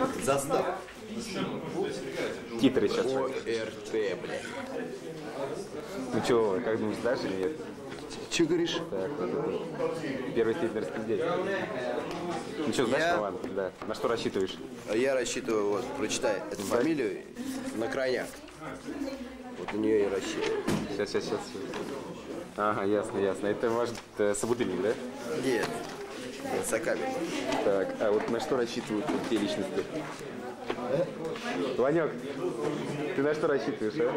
Застав. Титры сейчас. ОРТ, блядь. Ну что, как думаешь, знаешь или нет? Че говоришь? Так, вот это. Первый степень распределения. Ну что, знаешь, Роман? Да. На что рассчитываешь? Я рассчитываю, вот, прочитай эту фамилию на крайняк. Вот на нее и рассчитываю. Сейчас. Ага, ясно. Это ваш собутыльник, да? Нет, Саками. Так, а вот на что рассчитывают вот те личности? Ванек, ты на что рассчитываешь, а?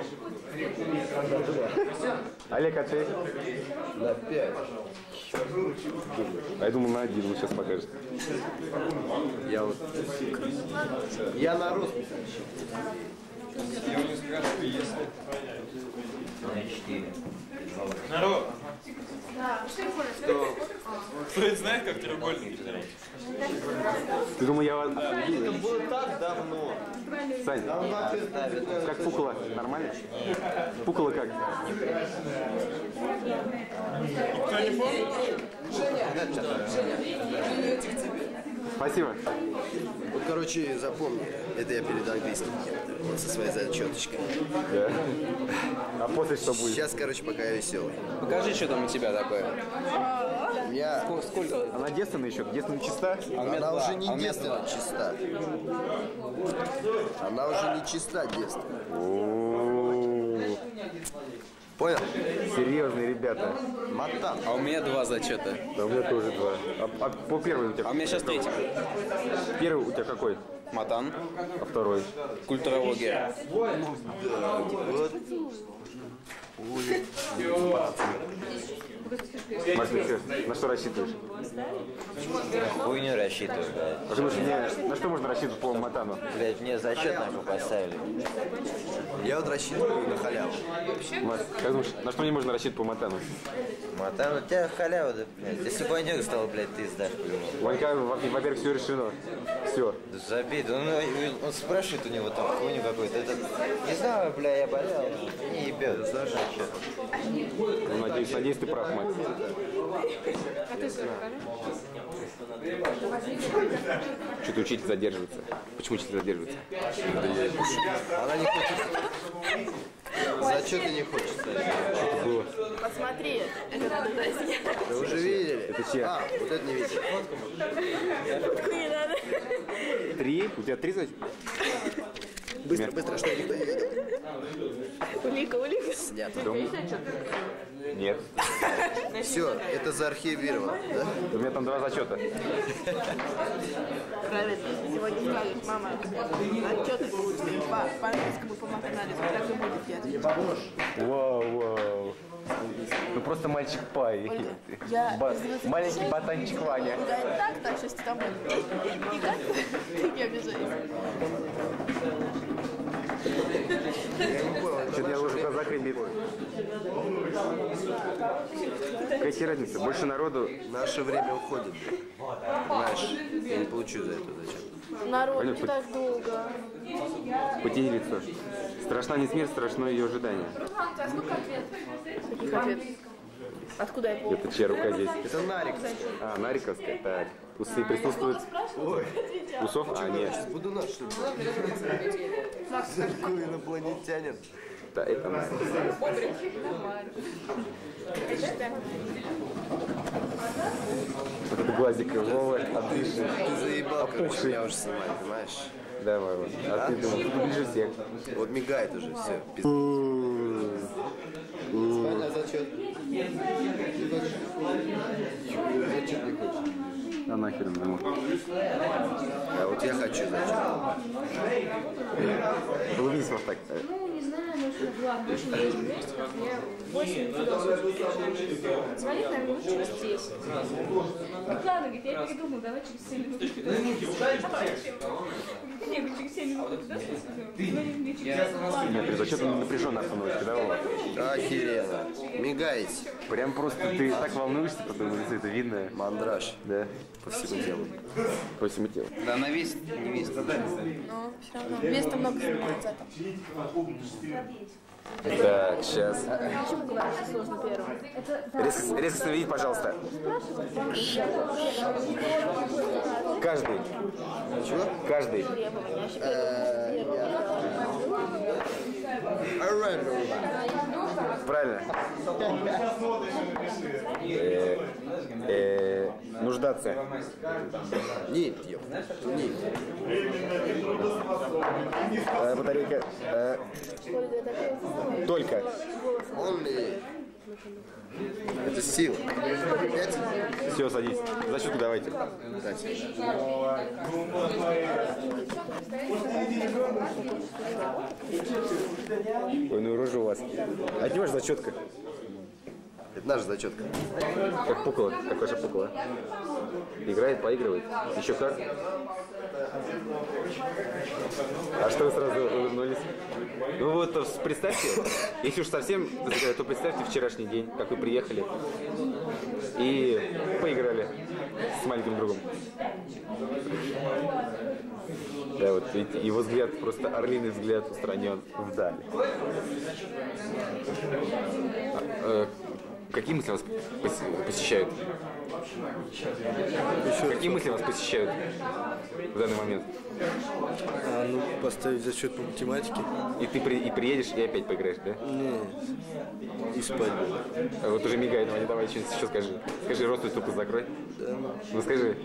Олег, а ты? На 5. А я думал на 1, он сейчас покажет. Я на роспись. Народ! Кто это знает, как треугольник? Ты думал, я вас... Это было так давно. Сань, как пукало? Нормально? Пукало как? Кто не помнит? Спасибо. Вот, короче, запомни, это я перед английским. Вот со своей зачеточкой. Да. А после что будет? Сейчас, короче, пока я веселый. Покажи, что там у тебя такое. У меня... Сколько? Она девственная еще? Девственная чиста? Она уже не девственно чиста. Она уже не чиста девственно. О-о-о. Понял? Серьезные ребята. Матан. А у меня 2 зачета. Да у меня тоже 2. А по первой у тебя? А у меня сейчас 3. Первый у тебя какой? Матан. А второй? Культурология. Макс, ты что, на что рассчитываешь? Хуйню рассчитываю, блядь. Потому что мне, на что можно рассчитывать по Матану? Блядь, мне зачет нахуй поставили. Я вот рассчитываю на халяву. Макс, как думаешь, на что мне можно рассчитывать по Матану? Матан, у тебя халява, да, блядь. Если бы Ванек стал, блядь, ты сдашь, блядь. Ванька, во-первых, все решено. Все. Да забей, он спрашивает у него там хуйню какую-то. Это, не знаю, бля, я болел. Не ебет, знаешь, что? Ну, надеюсь, ты прав, Макс. А ты что, Что-то учитель задерживается. Почему учитель задерживается? Она не хочет. Зачеты не хочет. Что-то было. Посмотри, это надо дать. Вы уже видели? Это чья? А, вот это не видели. Не надо. 3? У тебя 3 зачета? Быстро, что никто не видел. Улика. Снято. Нет. Все, это заархивировано, да? У меня там 2 зачета. Правильно. Сегодня скажешь, мама, отчеты получили по английскому по матанализу. Так и будет, я. Вау. Ну просто мальчик Пай. Маленький ботанчик Ваня. Да, так, что с тобой. Никак? Ты не обижайся. Я не понял. Что-то я уже в глазах рябит. Какая разница? Больше народу. Наше время уходит. Знаешь, я не получу за это зачет. Народ, Понятно. не так долго. Потеряться. Страшна не смерть, страшно ее ожидание. Каких ответов? Откуда я помню? Это чья рука здесь? Это Нарик. А, Нариковская. Так. Усы присутствуют. Усов? А, нет. Буду наш, что ли? Такой инопланетянин. Да, это Нарик. Вот это глазик Вова, отдыши. Ты заебал, короче, Опухший. меня уже снимать, понимаешь? Давай, вот. А ты думал, ты ближе всех. Вот мигает уже, все. Зачет. Зачет не хочешь. А нахер ему. А вот я хочу зачет. Улыбнись вот так. Ну, не знаю, может, главное, очень много месяцев, мне 8 философов. Звонит, наверное, минут через 10. Так ладно, говорит, я передумал, давай через 7 минут. Не, говорит, через 7 минут, да? Звонит мне через 10. Нет, при зачете напряженно остановишься, да, Вова? Охеренно. Мигаете. Прям просто ты так волнуешься по твоему лицу, это видно. Мандраж. Да, По всему телу. по всему телу. Да она весит, не весит. Но все равно места много занимает зато. Так, сейчас. Почему говоришь, что сложно первым? Резко остановить, пожалуйста. Каждый. Чего? Каждый. Правильно. Нуждаться. Нет, ёп. Нет. Батарейка. Только. Only. Это сила. 5. Все, садись. Зачетку давайте. Ой, ну рожа у вас. Отнимешь зачетка. Это наша зачетка. Как пукола, как ваша пукола. Играет, поигрывает. Еще как. А что вы сразу улыбнулись? Ну вот представьте, если уж совсем, то представьте вчерашний день, как вы приехали и поиграли с маленьким другом. Да, вот видите, его взгляд, просто орлиный взгляд устранен вдаль. Какие мысли вас посещают? Какие мысли вас посещают в данный момент? Ну, поставить зачет по математике. И ты приедешь и опять поиграешь, да? Не, и спать буду. А вот уже мигает, Ваня, давай что-нибудь еще скажи. Скажи, рот ступу закрой. Да. Ну скажи.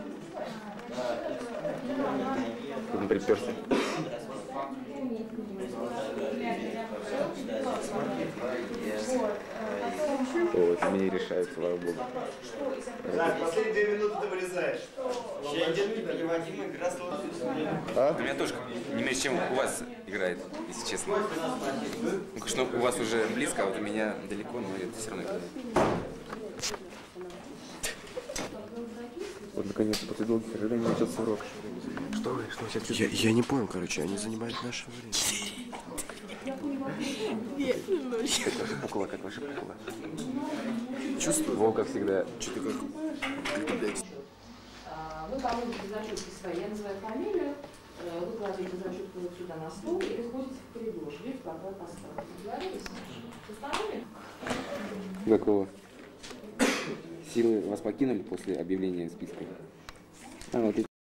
Тут он приперся. Вот, меня не решают, слава богу. Последние 2 минуты ты вырезаешь. У меня тоже не меньше, чем у вас играет, если честно. Ну, конечно, у вас уже близко, а вот у меня далеко, но это все равно играет. Вот наконец-то после долгих ожиданий начался урок. Что вы сейчас Я не понял, короче, они занимают наше время. Пукола, как ваша пукола? Чувствую. Вол, как всегда. Что-то как, блядь. Вы положите зачетки свои, я называю фамилию, вы кладете зачетку вот сюда на стол и выходите в коридор, ждете, пока поставите. Договорились? Установили? Какого? Силы вас покинули после объявления списка? А, вот